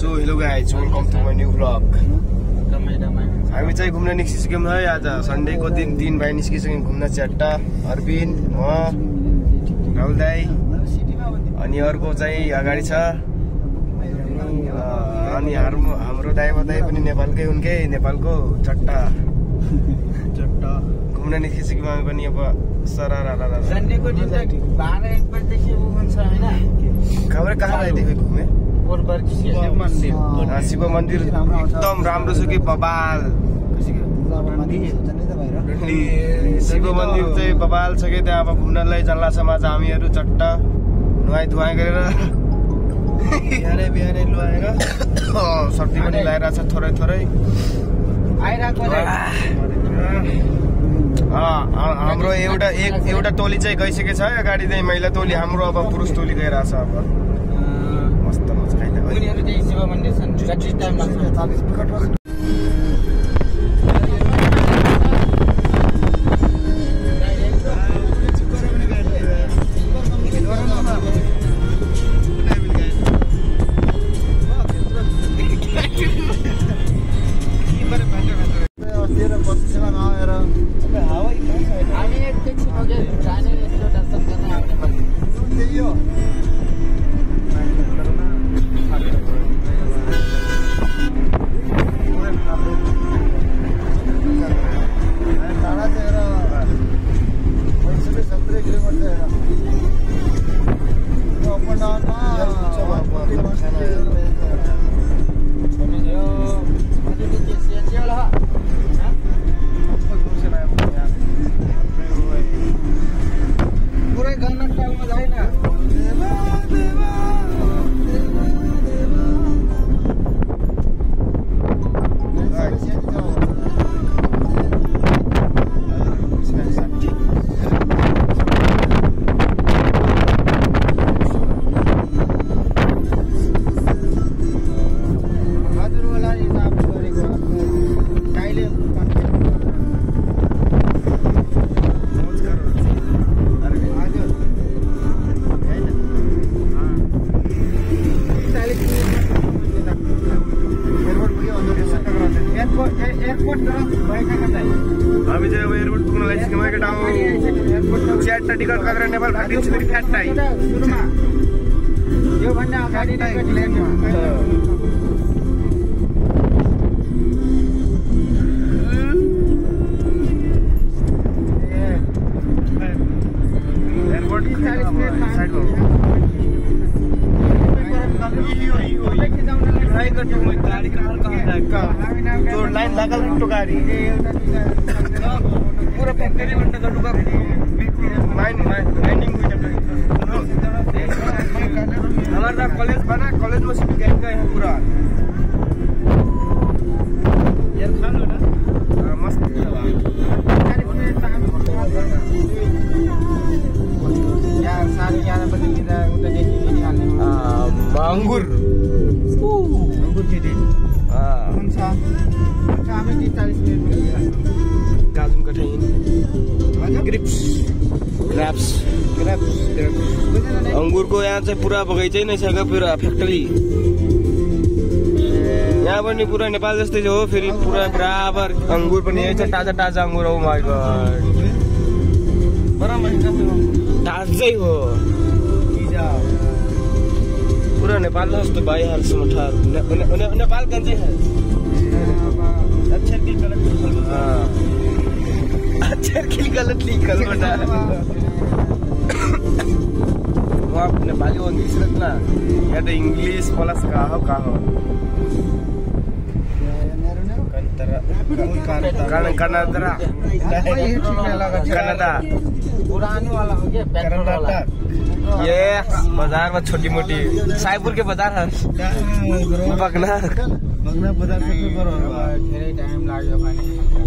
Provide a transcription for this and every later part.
So hello guys, welcome to my new vlog. हामी चाहिँ घुम्न निस्किसक्यौँ है। आज सन्डेको दिन 3 भाइ निस्किसक्यौँ घुम्न। च्याट्टा, अरविन्द, म, राहुल दाई अनि अर्को चाहिँ अगाडि छ। अनि हाम्रो दाइ बदाई पनि नेपालकै उनकै नेपालको चट्टा घुम्न निस्किसक्यौँ हामी पनि। अब सन्डेको दिन त 12-1 बजेदेखि हुन्छ हैन। खबर कहाँ आइदिएको घुमे? शिव मन्दिर एकदम राम्रो छ कि बबाल। शिव मन्दिर चाहिँ बबाल छ कि त्यहाँ अब घुम्नलाई जल्ला समाज हामीहरू चट्टा नुहाई धुवाई गरेर बिहानै लुहाएर सर्दी पनि लगाइरहेको छ थोरै थोरै। हाम्रो एउटा टोली चाहिँ गइसकेको छ है अगाडि चाहिँ महिला टोली। हाम्रो अब पुरुष टोली गइरहेछ। अब मस्त मजा उनीहरु चाहिँ शिव मन्दिर छन्। कति टाइम लाग्छ? हामी चाहिँ अब एयरपोर्ट पुग्न लागिसक्यौँ है केटा। च्याट्टा टिकट काटेर नेपाल भागिन्छ फेरि फ्याट्टाइ। यो भन्दा अगाडि टिकट लिनु। एयरपोर्ट साइडमा तो लाइन लागल तो गाड़ी पूरा फैक्ट्री में तो डुबा लाइनिंग हुई हमारा कॉलेज बना। कॉलेज में सिर्फ गए हैं पूरा यार। खा लो ना मस्त यार। 11:30 बजे उधर देखी निकालने अंगूर के दिन हमें 40 मिनट में काजू कठिन ग्रेप्स अंगूर को यहाँ चाहिँ पुरा बगैँचा नै छ क्या। पुरा फ्याक्ट्री यहाँ पनि पुरा नेपाल जस्तै हो। फेरि पुरा बराबर अंगूर पनि यही छ। ताजा ताजा अंगूर हो। माय गॉड ताजै हो पूरा। नेपाल जस्तो भइहाल्छ मठार। नेपाल गन्जी है अक्षर की गलत लिखल बना। वहाँ नेपाली हो इंग्लिश रखना या तो इंग्लिश प्लस का हो कनाडा पुरानो वाला हो गया पेट्रोल वाला। ये बाजार में छोटी मोटी साइपुर के बाजार है बगना बाजार से धेरै टाइम लाग्यो भने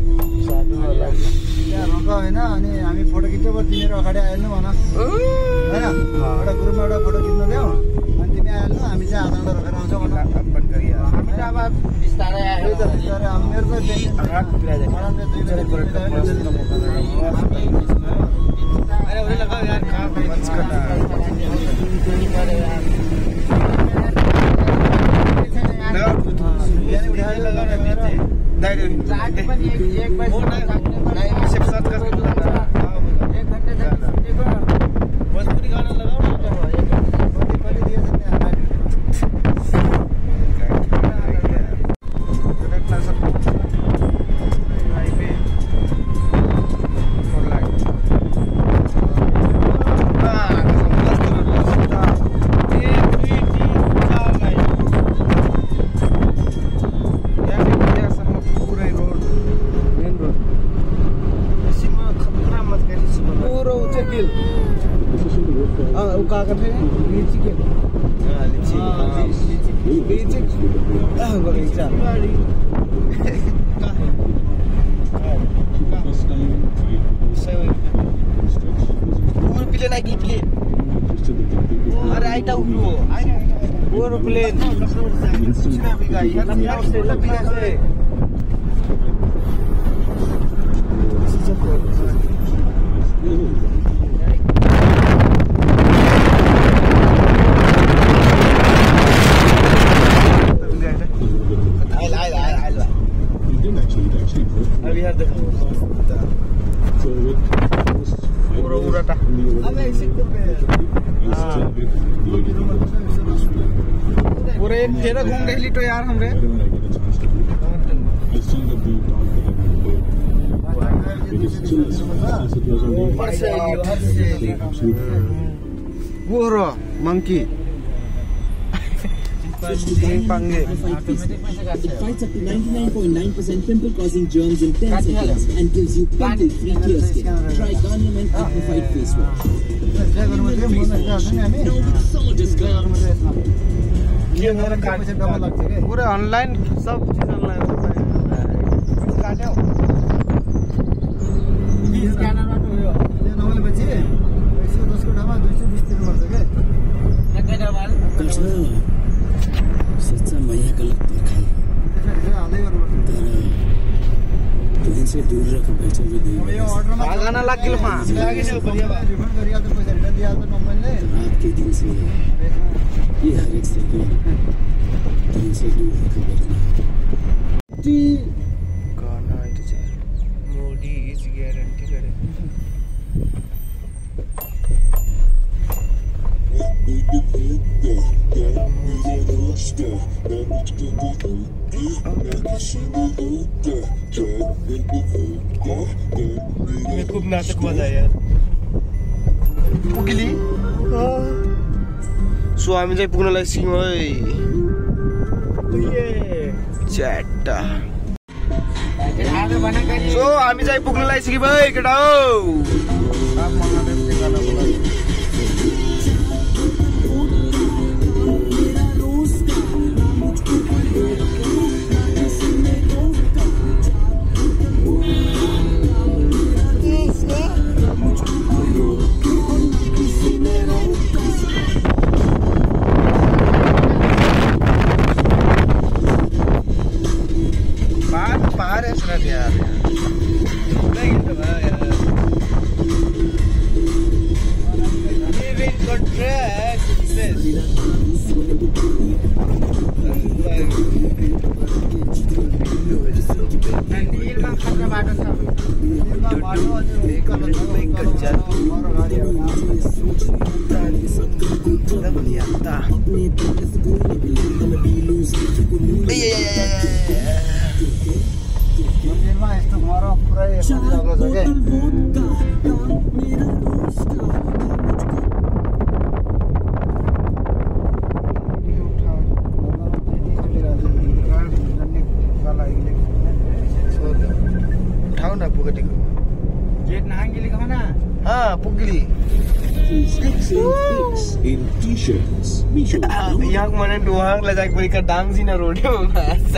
होइन। अनि हामी फोटो खिच्यो तिमीहरू अगाडि आइहाल्नु भन होइन। एउटा ग्रुपमा एउटा फोटो खिच्नु देऊ अनि तिमी आइहाल्नु। हामी चाहिँ आधा घन्टा रोकेर आउँछौँ भन। हामी त अब बिस्तारै आयो। मेरो भोजपुरी गाना लगाओ ना। पूरे तेरा घूम रही तो यार हमरे वो रो monkey It fights up to 99.9% pimple causing germs in 10 seconds and gives you pimple free clear skin. Try Garnier Men Amplified Face Wash. So discounts. ये मेरा पूरे ऑनलाइन सब चीज ऑनलाइन होता है। काटो स्कैनर में तो यो ये नॉर्मल बच्चे 110 को ढाबा 220 रुपए पड़ सके कितने ढाबा सच्चा मैया का लगता है आधे और तो इनसे दूर रख बेचे भी नहीं ये ऑर्डर में गाना लग गया मां लगे नहीं बढ़िया बात रिफंड करिया तो पैसा रिटर्न दिया तो नंबर ले रात के दिन से ये हर एक सेकंड तो इनसे दूर रख बेचना गाना इट है मोदी इज गारंटी करे खूप नाटक मजा यार पुगली सो आम्ही चाहिँ पुग्नलाई सिक्यौँ है च्याट्टा सो हामी चाहिँ पुग्नलाई सिक्यौँ है केटा हो यहाँ मैंने डोहांग लगा कोई का डांग सी ना रोडे में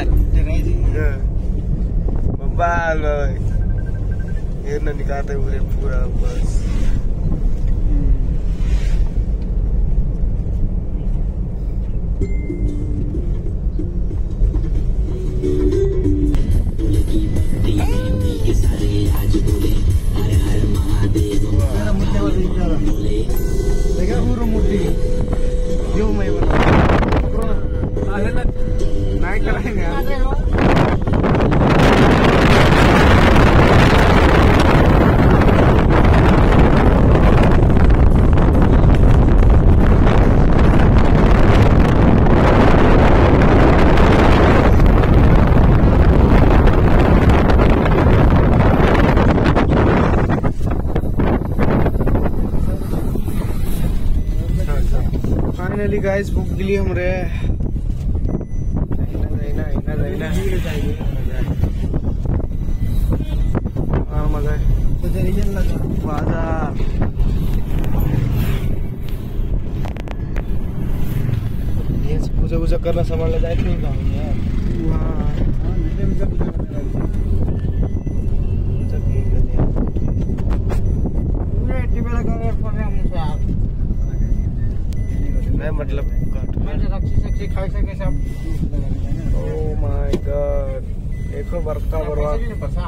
बाल ये ना निकालते हुए पूरा बस नहीं कराएंगे फाइनली गाइस पुग्ली हमरे मजा पूजा पूजा करना संभालने जाए थे मैं मतलब ओह माय गॉड देखो बर्फा बर्बाद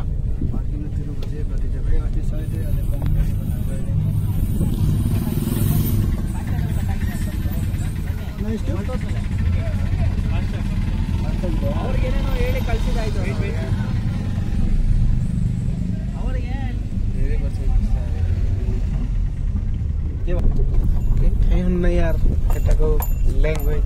नहीं यार लैंग्वेज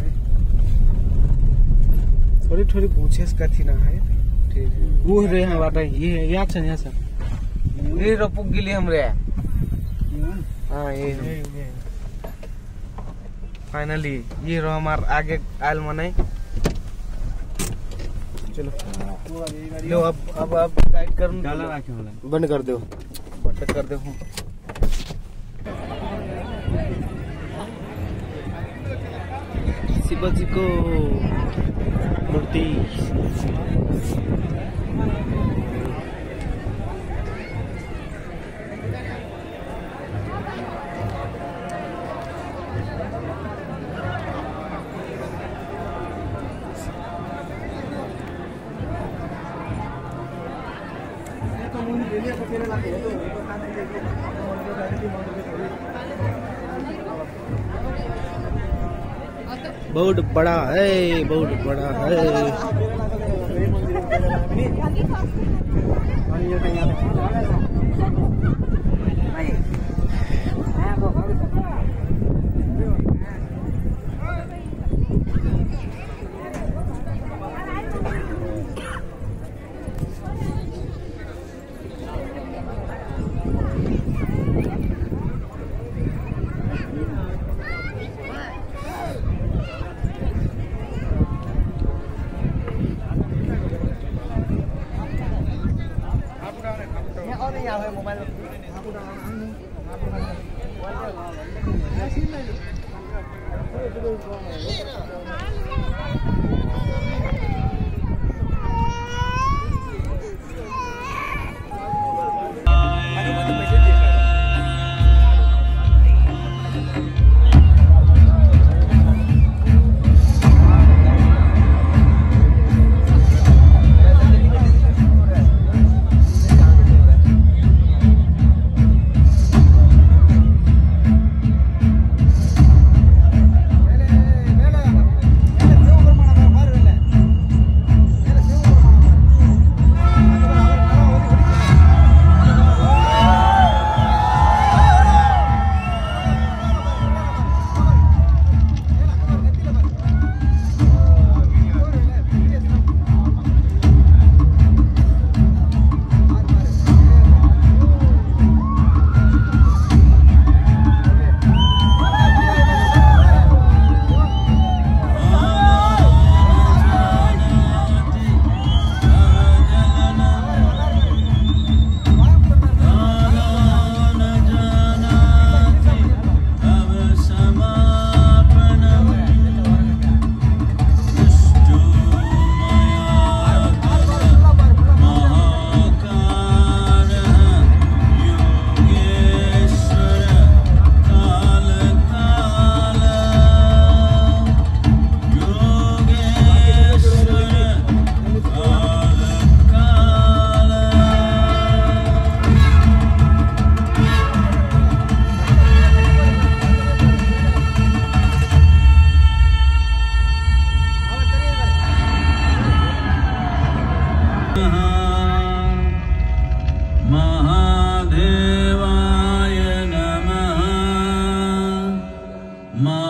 थोड़ी थोड़ी पूछेस कथी ना है ठीक है वो रे यहाँ बाटा ये याद छ यहाँ से ये रोपुक गिली हमरे हाँ ये फाइनली ये रो हमार आगे आयल मनाई चलो लो अब गाइड कर बंद कर दो बंद कर दो शिवाजी को मूर्ति बहुत बड़ा है बहुत बड़ा है महादेवाय नमः।